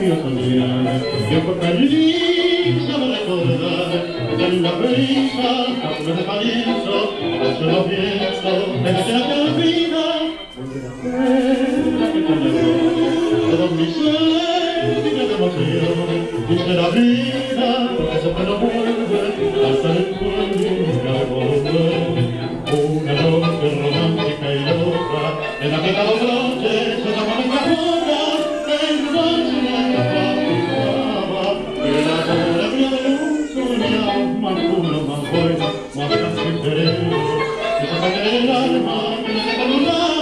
yo soñar, yo fue feliz de recordar, de la brisa, tanto de palizo, yo lo pienso, desde la vida, la que te negó, todos mis sentidos de emoción, dice la vida, porque eso no vuelve, hasta el pueblo nunca volver. Una noche romántica y loca, en la que cada noche se llama nuestra boca, el noche la pasaba, que la alegría de un soñado, más puro, más bueno, más casi interés, que se saca el alma, que no se